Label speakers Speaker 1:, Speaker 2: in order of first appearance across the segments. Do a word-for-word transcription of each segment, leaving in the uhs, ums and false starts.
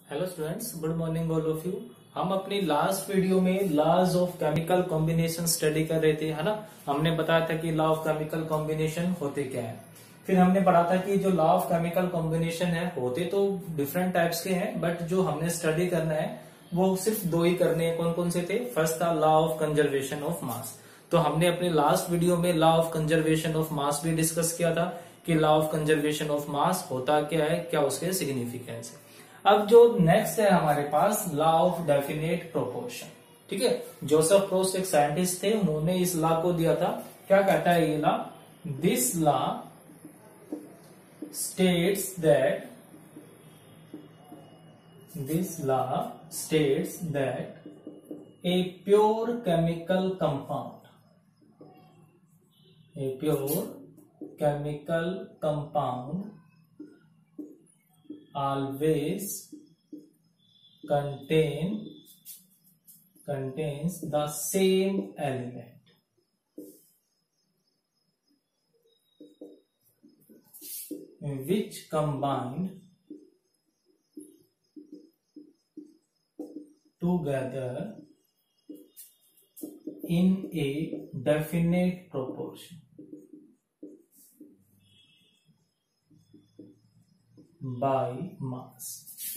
Speaker 1: Hello students, good morning all of you. हम अपनी last video में laws of chemical combination study कर रहे थे, है ना। हमने बताया था कि लॉ ऑफ केमिकल कॉम्बिनेशन होते क्या है। फिर हमने पढ़ा था कि जो लॉ ऑफ केमिकल कॉम्बिनेशन है होते तो डिफरेंट टाइप्स के हैं, बट जो हमने स्टडी करना है वो सिर्फ दो ही करने हैं। कौन कौन से थे? फर्स्ट था law of conservation of mass. तो हमने अपने लास्ट वीडियो में law of conservation of mass भी डिस्कस किया था कि law of conservation of mass होता क्या है, क्या उसके सिग्निफिकेंस है। अब जो नेक्स्ट है हमारे पास लॉ ऑफ डेफिनेट प्रोपोर्शन। ठीक है, जोसेफ प्रोस्ट एक साइंटिस्ट थे, उन्होंने इस लॉ को दिया था। क्या कहता है ये law? This law states that this law states that a pure chemical compound a pure chemical compound always contain contains the same element which combined together in a definite proportion by mass.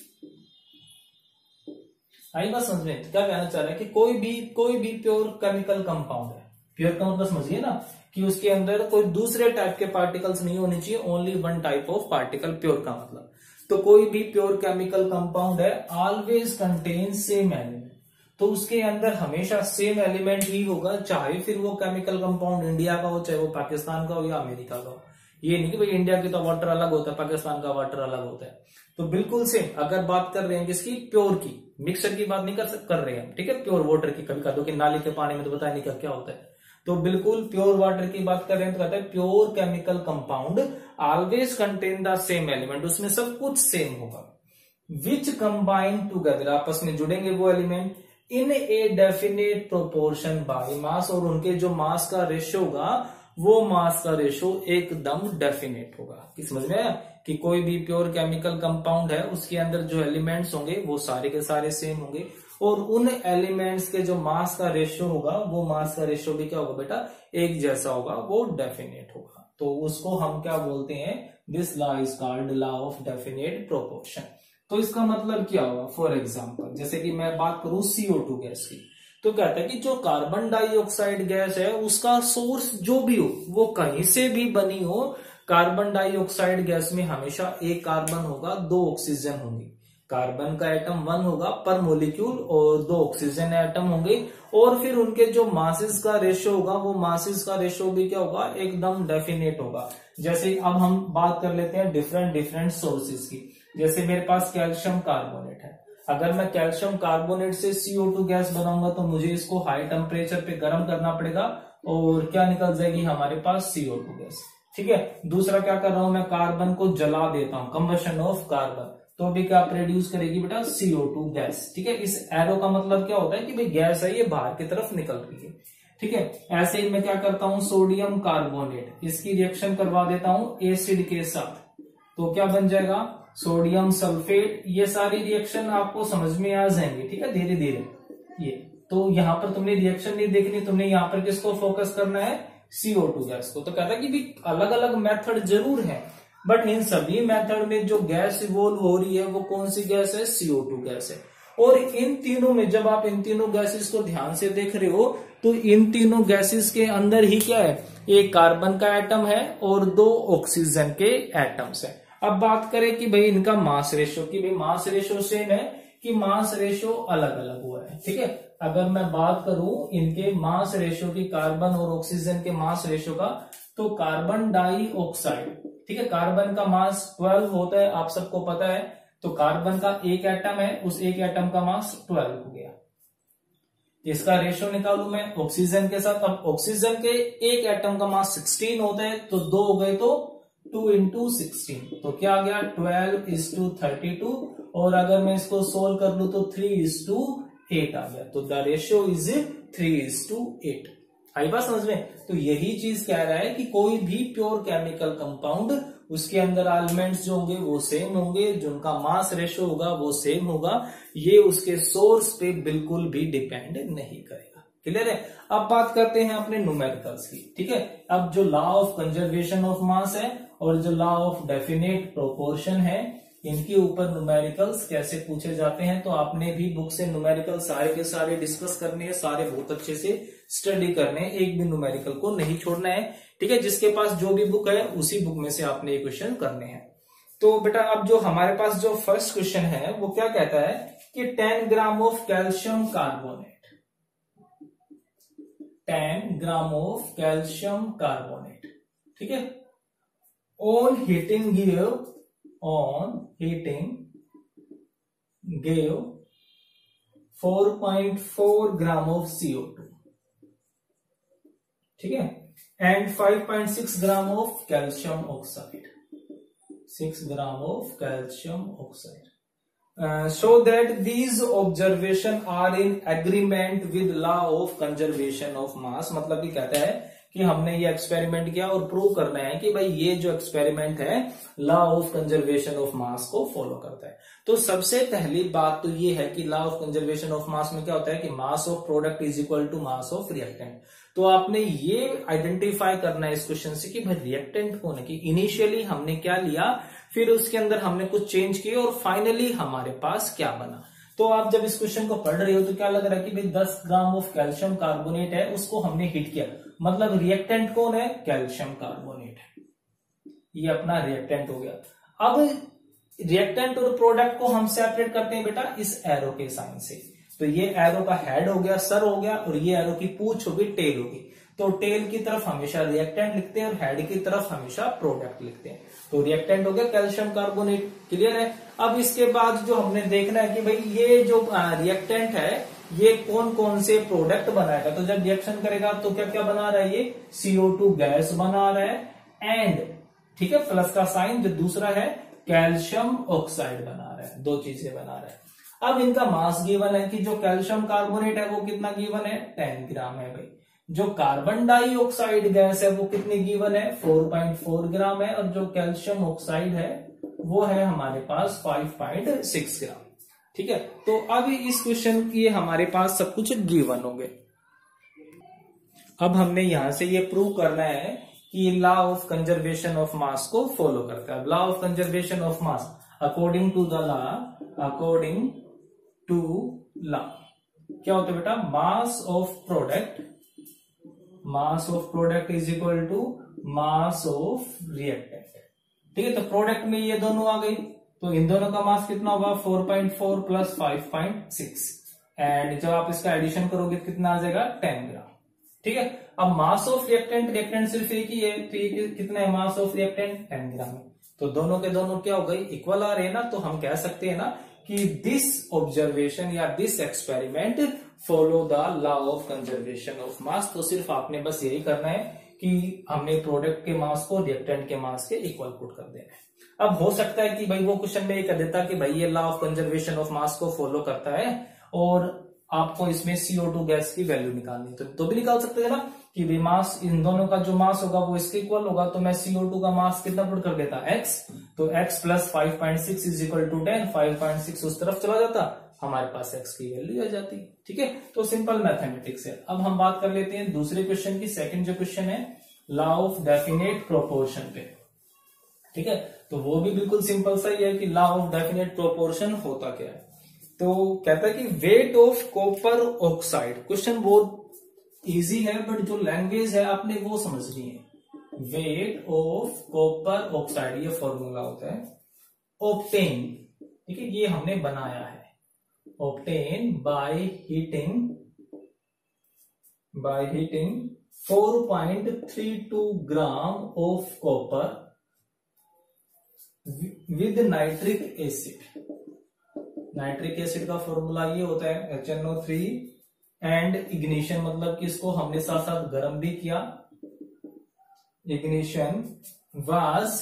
Speaker 1: आई बात समझ में? क्या कहना चाह रहा है कि कोई भी कोई भी प्योर केमिकल कंपाउंड है। प्योर का मतलब समझिए ना कि उसके अंदर कोई दूसरे टाइप के पार्टिकल्स नहीं होने चाहिए, only one type of particle. Pure का मतलब तो कोई भी प्योर केमिकल कंपाउंड है, ऑलवेज कंटेन सेम एलिमेंट। तो उसके अंदर हमेशा सेम एलिमेंट ही होगा, चाहे फिर वो केमिकल कंपाउंड इंडिया का हो, चाहे वो पाकिस्तान का हो या अमेरिका का हो। ये नहीं कि भाई इंडिया की तो वाटर अलग होता है, पाकिस्तान का वाटर अलग होता है। तो बिल्कुल सेम। अगर बात कर रहे हैं किसकी? प्योर की। मिक्सर की बात नहीं कर कर रहे हैं, ठीक है। प्योर वाटर की कभी कह दो कि नाली के पानी में तो बताया नहीं क्या क्या होता है। तो बिल्कुल प्योर वाटर की बात कर रहे हैं तो कहते हैं pure chemical compound always contain the same element, उसमें सब कुछ सेम होगा। विच कंबाइन टूगेदर, आपस में जुड़ेंगे वो element, in a definite proportion by mass, और उनके जो मास का रेशियो होगा वो मास का रेशो एकदम डेफिनेट होगा। कि समझ में आया कि कोई भी प्योर केमिकल कंपाउंड है उसके अंदर जो एलिमेंट्स होंगे वो सारे के सारे सेम होंगे, और उन एलिमेंट्स के जो मास का रेशियो होगा वो मास का रेशियो भी क्या होगा बेटा? एक जैसा होगा, वो डेफिनेट होगा। तो उसको हम क्या बोलते हैं? This law is called law of definite proportion. तो इसका मतलब क्या होगा? फॉर एग्जाम्पल जैसे कि मैं बात करूं सीओ टू गैस की, तो कहता है कि जो कार्बन डाइऑक्साइड गैस है उसका सोर्स जो भी हो वो कहीं से भी बनी हो, कार्बन डाइऑक्साइड गैस में हमेशा एक कार्बन होगा, दो ऑक्सीजन होंगे। कार्बन का एटम वन होगा पर मोलिक्यूल, और दो ऑक्सीजन एटम होंगे, और फिर उनके जो मासेस का रेशियो होगा वो मासेस का रेशियो भी क्या होगा? एकदम डेफिनेट होगा। जैसे अब हम बात कर लेते हैं डिफरेंट डिफरेंट सोर्सेज की। जैसे मेरे पास कैल्शियम कार्बोनेट है, अगर मैं कैल्शियम कार्बोनेट से सीओ टू गैस बनाऊंगा तो मुझे इसको हाई टेम्परेचर पे गर्म करना पड़ेगा, और क्या निकल जाएगी हमारे पास? CO two gas. ठीक है। दूसरा क्या कर रहा हूं मैं? कार्बन को जला देता हूं, कंबशन ऑफ कार्बन, तो भी क्या प्रोड्यूस करेगी बेटा? CO two gas. ठीक है। इस एरो का मतलब क्या होता है कि भाई गैस है, ये बाहर की तरफ निकल रही है। ठीक है। ऐसे ही मैं क्या करता हूं? सोडियम कार्बोनेट, इसकी रिएक्शन करवा देता हूं एसिड के साथ, तो क्या बन जाएगा? Sodium sulphate. ये सारी रिएक्शन आपको समझ में आ जाएंगे, ठीक है, धीरे धीरे। ये तो यहां पर तुमने रिएक्शन नहीं देखनी, तुमने यहां पर किसको फोकस करना है? सीओ टू गैस को। तो कहता है कि भी अलग अलग मेथड जरूर है, बट इन सभी मेथड में जो गैस इवोल्व हो रही है वो कौन सी गैस है? सीओ टू गैस है। और इन तीनों में जब आप इन तीनों गैसेस को ध्यान से देख रहे हो तो इन तीनों गैसेस के अंदर ही क्या है? एक कार्बन का एटम है और दो ऑक्सीजन के एटम्स है। अब बात करें कि भाई इनका मास रेशियो, कि भाई मास रेशियो सेम है कि मास रेशियो अलग अलग हुआ है। ठीक है। अगर मैं बात करूं इनके मास रेशियो की, कार्बन और ऑक्सीजन के मास रेशियो का, तो कार्बन डाइऑक्साइड, ठीक है, कार्बन का मास ट्वेल्व होता है, आप सबको पता है। तो कार्बन का एक एटम है, उस एक एटम का मास ट्वेल्व हो गया। इसका रेशियो निकालू मैं ऑक्सीजन के साथ। अब ऑक्सीजन के एक एटम का मास सिक्सटीन होता है, तो दो हो गए तो टू इंटू सिक्सटीन, तो क्या आ गया? Twelve is to thirty two. और अगर मैं इसको सोल्व कर लू तो थ्री इज टू एट आ गया। तो the ratio is three is to eight. आई बात समझ में? तो यही चीज कह रहा है कि कोई भी प्योर केमिकल कंपाउंड उसके अंदर एलिमेंट्स जो होंगे वो सेम होंगे, जो उनका मास रेशो होगा वो सेम होगा, ये उसके सोर्स पे बिल्कुल भी डिपेंड नहीं करेगा। क्लियर है। अब बात करते हैं अपने न्यूमेरिकल्स की। ठीक है, अब जो law of conservation of mass है और जो लॉ ऑफ डेफिनेट प्रोपोर्शन है, इनके ऊपर न्यूमेरिकल्स कैसे पूछे जाते हैं, तो आपने भी बुक से न्यूमेरिकल सारे के सारे डिस्कस करने हैं, सारे बहुत अच्छे से स्टडी करने हैं, एक भी न्यूमेरिकल को नहीं छोड़ना है। ठीक है, जिसके पास जो भी बुक है उसी बुक में से आपने ये क्वेश्चन करने हैं। तो बेटा अब जो हमारे पास जो फर्स्ट क्वेश्चन है वो क्या कहता है कि ten gram of calcium carbonate, ten gram of calcium carbonate, ठीक है, on heating give on heating gave four point four gram of C O two, ठीक है, and five point six gram of calcium oxide, six gram of calcium oxide. Uh, so that these observation are in agreement with law of conservation of mass, मतलब कि कहता है कि हमने ये experiment किया और प्रूव करना है कि भाई ये जो एक्सपेरिमेंट है law of conservation of mass को फॉलो करता है। तो सबसे पहली बात तो ये है कि law of conservation of mass में क्या होता है कि mass of product is equal to mass of reactant. तो आपने ये आइडेंटिफाई करना है इस क्वेश्चन से कि भाई रिएक्टेंट कौन है, कि इनिशियली हमने क्या लिया, फिर उसके अंदर हमने कुछ चेंज किए और फाइनली हमारे पास क्या बना। तो आप जब इस क्वेश्चन को पढ़ रहे हो तो क्या लग रहा है कि भाई दस ग्राम ऑफ कैल्शियम कार्बोनेट है, उसको हमने हिट किया, मतलब रिएक्टेंट कौन है, कैल्शियम कार्बोनेट है, ये अपना रिएक्टेंट हो गया। अब रिएक्टेंट और प्रोडक्ट को हम सेपरेट करते हैं बेटा इस एरो के साइन से। तो ये एरो का हेड हो गया, सर हो गया, और ये एरो की पूंछ होगी, टेल होगी। तो टेल की तरफ हमेशा रिएक्टेंट लिखते हैं और हेड की तरफ हमेशा प्रोडक्ट लिखते हैं। तो रिएक्टेंट हो गया कैल्शियम कार्बोनेट। क्लियर है। अब इसके बाद जो हमने देखना है कि भाई ये जो रिएक्टेंट है ये कौन कौन से प्रोडक्ट बनाएगा। तो जब रिएक्शन करेगा तो क्या क्या बना रहा है, ये सी ओ टू गैस बना रहा है एंड, ठीक है, प्लस का साइन, जो दूसरा है कैल्शियम ऑक्साइड बना रहा है, दो चीजें बना रहा है। अब इनका मास गिवन है कि जो कैल्शियम कार्बोनेट है वो कितना गिवन है, टेन ग्राम है भाई। जो कार्बन डाइऑक्साइड गैस है वो कितनी गिवन है, फोर पॉइंट फोर ग्राम है, और जो कैल्शियम ऑक्साइड है वो है हमारे पास फाइव पॉइंट सिक्स ग्राम। ठीक है, तो अब इस क्वेश्चन की हमारे पास सब कुछ गिवन हो गए। अब हमने यहां से ये प्रूव करना है कि law of conservation of mass को फॉलो करता है। Law of conservation of mass according to the law, according to law क्या होता है बेटा, mass of product, mass of product is equal to mass of reactant. ठीक है, तो प्रोडक्ट में ये दोनों आ गई, तो इन दोनों का मास कितना होगा, four point four plus five point six, and जब आप इसका एडिशन करोगे कितना आ जाएगा, टेन ग्राम। ठीक है, अब मास ऑफ रिएक्टेंट, रिएक्टेंट सिर्फ एक ही है, तो ये कितना है mass of reactant, ten gram है। तो दोनों के दोनों क्या हो गई, इक्वल आ रहे हैं ना। तो हम कह सकते हैं ना कि दिस ऑब्जर्वेशन या this experiment follow the law of conservation of mass. तो सिर्फ आपने बस यही करना है कि हमने प्रोडक्ट के मास को रिएक्टेंट के मास के इक्वल पुट कर देना है। अब हो सकता है कि भाई वो क्वेश्चन में ये कह देता कि भाई ये law of conservation of mass को फॉलो करता है और आपको इसमें सी ओ टू गैस की वैल्यू निकालनी, तो, तो भी निकाल सकते हैं ना कि भाई मास, इन दोनों का जो मास होगा वो इसके इक्वल होगा। तो मैं सी ओ टू का मास कितना पुट कर देता, x, तो x plus five point six is equal to ten, five point six उस तरफ चला जाता, हमारे पास x की वैल्यू आ जाती। ठीक है, तो सिंपल मैथमेटिक्स है। अब हम बात कर लेते हैं दूसरे क्वेश्चन की। सेकंड जो क्वेश्चन है लॉ ऑफ डेफिनेट प्रोपोर्शन पे। ठीक है, तो वो भी बिल्कुल सिंपल सा ही है कि लॉ ऑफ डेफिनेट प्रोपोर्शन होता क्या है। तो कहता है कि weight of copper oxide, question बहुत इजी है बट जो लैंग्वेज है आपने वो समझनी है। वेट ऑफ कॉपर ऑक्साइड, ये फॉर्मूला होता है ऑब्टेन, ठीक है, ये हमने बनाया है, obtain by heating, by heating four point three two gram of copper with nitric acid. Nitric acid का फॉर्मूला ये होता है H N O three, and ignition मतलब कि इसको हमने साथ साथ गर्म भी किया, ignition was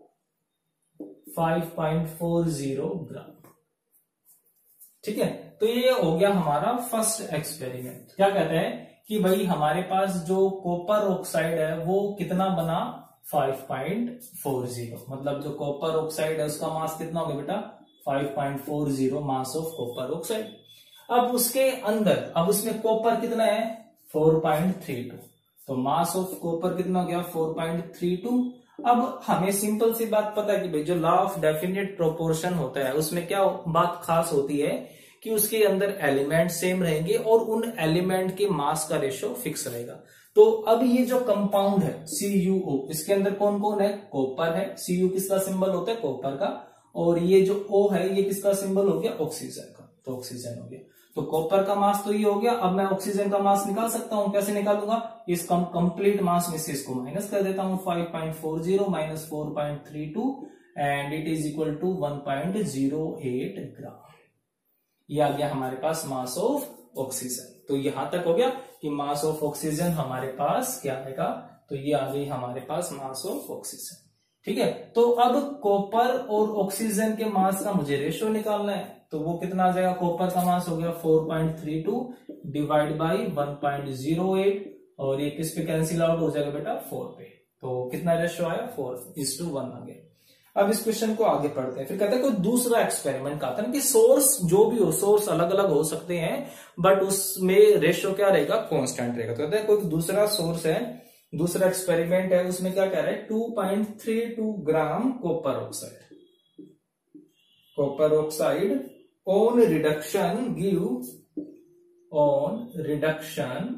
Speaker 1: five point four zero gram. ठीक है, तो ये हो गया हमारा फर्स्ट एक्सपेरिमेंट। क्या कहते हैं कि भाई हमारे पास जो कॉपर ऑक्साइड है वो कितना बना, फाइव पॉइंट फोर जीरो, मतलब जो कॉपर ऑक्साइड है उसका मास कितना हो गया बेटा, five point four zero mass of copper oxide. अब उसके अंदर, अब उसमें कॉपर कितना है, फोर पॉइंट थ्री टू, तो मास ऑफ कॉपर कितना हो गया, फोर पॉइंट थ्री टू। अब हमें सिंपल सी बात पता है कि भाई जो लॉ ऑफ डेफिनेट प्रोपोर्शन होता है उसमें क्या बात खास होती है कि उसके अंदर एलिमेंट सेम रहेंगे और उन एलिमेंट के मास का रेशो फिक्स रहेगा। तो अब ये जो कंपाउंड है सी यू ओ, इसके अंदर कौन कौन है, कॉपर है, सी यू किसका सिंबल होता है, कॉपर का, और ये जो ओ है ये किसका सिंबल हो गया, ऑक्सीजन का, तो ऑक्सीजन हो गया। तो कॉपर का मास तो ये हो गया। अब मैं ऑक्सीजन का मास निकाल सकता हूं, कैसे निकालूंगा, इस कंप्लीट मास में से इसको माइनस कर देता हूं, five point four zero minus four point three two and it is equal to one point zero eight gram. ये आ गया हमारे पास मास ऑफ ऑक्सीजन। तो यहां तक हो गया कि मास ऑफ ऑक्सीजन हमारे पास क्या आएगा, तो ये आ गई हमारे पास मास ऑफ ऑक्सीजन। ठीक है, तो अब कॉपर और ऑक्सीजन के मास का मुझे रेशो निकालना है, तो वो कितना आ जाएगा, कॉपर का मास हो गया four point three two divide by one point zero eight, और ये किस पे कैंसिल आउट हो जाएगा बेटा, फोर पे, तो कितना रेशो आया, फोर इज टू वन आ गया। अब इस क्वेश्चन को आगे पढ़ते हैं। फिर कहते हैं कोई दूसरा एक्सपेरिमेंट का था ना कि सोर्स जो भी हो, सोर्स अलग अलग हो सकते हैं बट उसमें रेशो क्या रहेगा, कांस्टेंट रहेगा। तो कहते हैं कोई दूसरा सोर्स है, दूसरा एक्सपेरिमेंट है, उसमें क्या कह रहा है, two point three two gram copper oxide, copper oxide on reduction give, on reduction,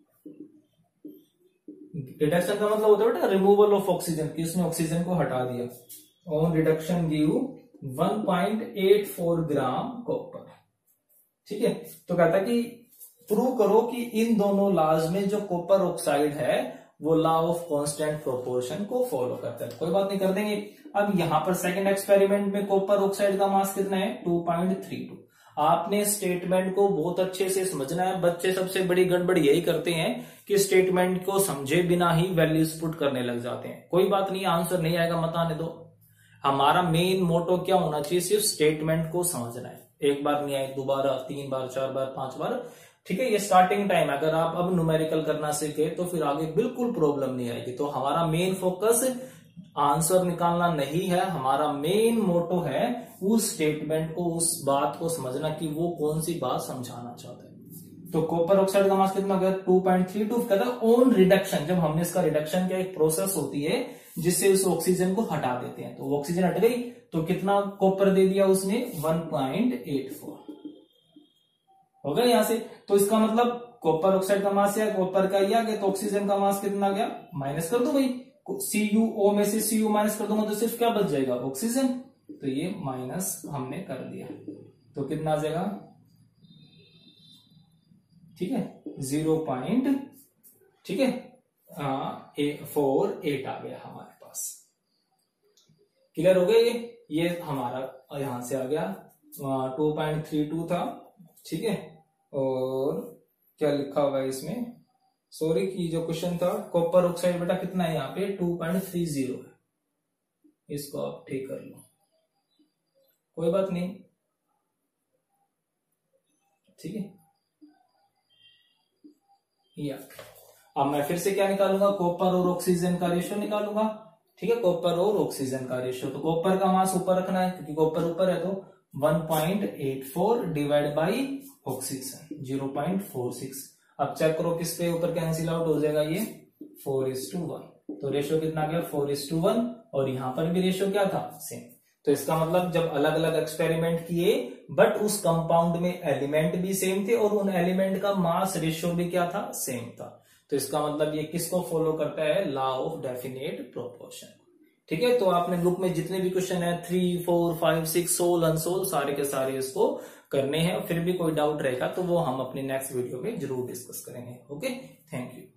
Speaker 1: reduction का मतलब होता है बेटा रिमूवल ऑफ ऑक्सीजन, कि उसने ऑक्सीजन को हटा दिया, on reduction give one point eight four gram copper. ठीक है, तो कहता है कि प्रूव करो कि इन दोनों लॉज में जो कॉपर ऑक्साइड है वो लॉ ऑफ कांस्टेंट प्रोपोर्शन को फॉलो करता है। कोई बात नहीं, कर देंगे। अब यहां पर सेकंड एक्सपेरिमेंट में कॉपर ऑक्साइड का मास कितना है, टू पॉइंट थ्री टू। आपने स्टेटमेंट को बहुत अच्छे से समझना है। बच्चे सबसे बड़ी गड़बड़ यही करते हैं कि स्टेटमेंट को समझे बिना ही वैल्यूज पुट करने लग जाते हैं। कोई बात नहीं, आंसर नहीं आएगा मत आने दो। हमारा मेन मोटो क्या होना चाहिए, सिर्फ स्टेटमेंट को समझना है। एक बार नहीं आए, दोबारा, तीन बार, चार बार, पांच बार, ठीक है, ये स्टार्टिंग टाइम। अगर आप अब न्यूमेरिकल करना सीखे तो फिर आगे बिल्कुल प्रॉब्लम नहीं आएगी। तो हमारा मेन फोकस आंसर निकालना नहीं है, हमारा मेन मोटो है उस स्टेटमेंट को, उस बात को समझना कि वो कौन सी बात समझाना चाहते हैं। तो कॉपर ऑक्साइड का मास कितना हो गया, टू पॉइंट थ्री टू। कहता है ऑन रिडक्शन, जब हमने इसका रिडक्शन किया, एक प्रोसेस होती है जिससे उस ऑक्सीजन को हटा देते हैं, तो ऑक्सीजन हट गई तो कितना कॉपर दे दिया उसने, वन पॉइंट एट फोर हो गया यहां से। तो इसका मतलब कॉपर ऑक्साइड का मास या कॉपर का ही आ गया, तो ऑक्सीजन का मास कितना आ गया, माइनस कर दो भाई, सी यू ओ में से सी यू माइनस कर दूंगा तो सिर्फ क्या बच जाएगा, ऑक्सीजन। तो ये माइनस हमने कर दिया, तो कितना आ जाएगा, ठीक है, जीरो पॉइंट, ठीक है, फोर एट आ गया हमारे पास। क्लियर हो गया ये ये हमारा यहां से आ गया टू पॉइंट थ्री टू था, ठीक है। और क्या लिखा हुआ है इसमें, सॉरी की जो क्वेश्चन था कॉपर ऑक्साइड बेटा कितना है यहाँ पे, टू पॉइंट थ्री जीरो है, इसको आप ठीक कर लो, कोई बात नहीं, ठीक है। या अब मैं फिर से क्या निकालूंगा, कॉपर और ऑक्सीजन का रेशियो निकालूंगा, ठीक है, कॉपर और ऑक्सीजन का रेशियो। तो कॉपर का मास ऊपर रखना है क्योंकि कॉपर ऊपर है, तो one point eight four divide by oxygen zero point four six. अब चेक करो किस पे ऊपर कैंसिल आउट हो जाएगा, ये फोर इज टू वन, तो रेशियो कितना गया, फोर इज टू वन। और यहां पर भी रेशियो क्या था, सेम। तो इसका मतलब जब अलग अलग एक्सपेरिमेंट किए बट उस कंपाउंड में एलिमेंट भी सेम थे और उन एलिमेंट का मास रेशियो भी क्या था, सेम था। तो इसका मतलब ये किसको फॉलो करता है, लॉ ऑफ डेफिनेट प्रोपोर्शन, ठीक है। तो आपने ग्रुप में जितने भी क्वेश्चन है three four five six solved unsolved सारे के सारे इसको करने हैं। फिर भी कोई डाउट रहेगा तो वो हम अपनी नेक्स्ट वीडियो में जरूर डिस्कस करेंगे। Okay, thank you.